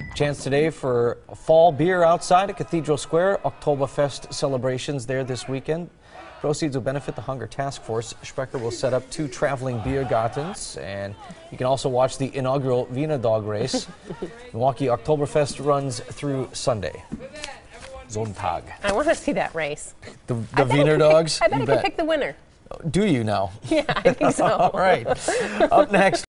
Chance today for fall beer outside at Cathedral Square. Oktoberfest celebrations there this weekend. Proceeds will benefit the Hunger Task Force. Sprecher will set up 2 traveling beer gardens, and you can also watch the inaugural Wiener Dog race. Milwaukee Oktoberfest runs through Sunday. Sonntag. I want to see that race. The Wiener Dogs? I bet I can pick the winner. Do you now? Yeah, I think so. All right. Up next.